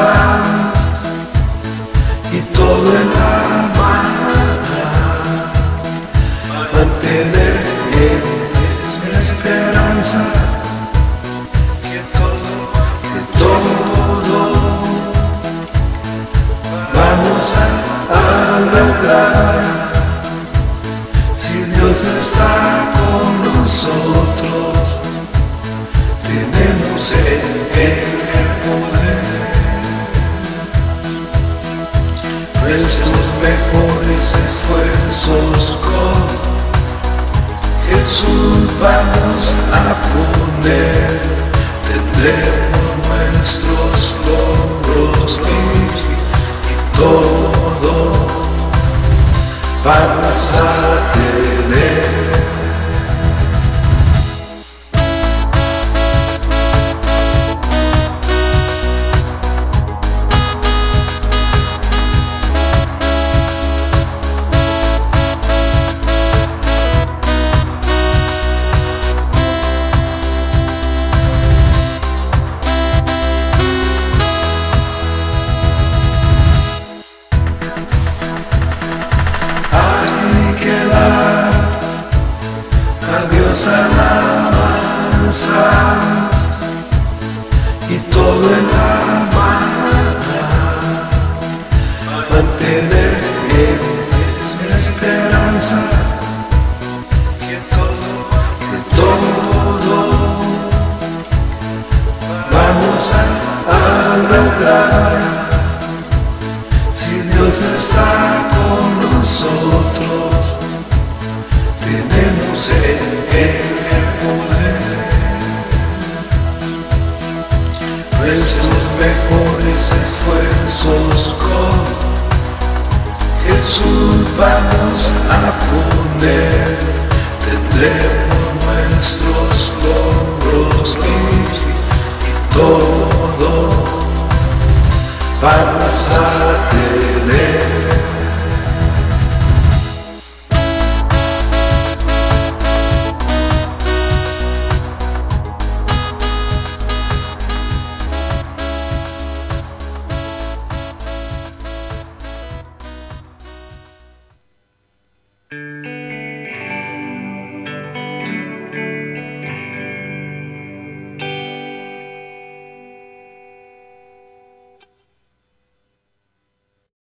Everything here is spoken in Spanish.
alabanzas y todo en la mano. Mantener es mi esperanza, que todo vamos a lograr. Si Dios está con nosotros, tenemos el poder. Nuestros mejores esfuerzos con Jesús vamos a poner. Tendremos nuestros logros y todo vamos a tener. Alabanzas y todo en la mano. Mantener es mi esperanza, que todo vamos a lograr. Si Dios está con nosotros, tenemos el poder. Nuestros mejores esfuerzos con Jesús vamos a poner. Tendremos nuestros logros y todo vamos a tener.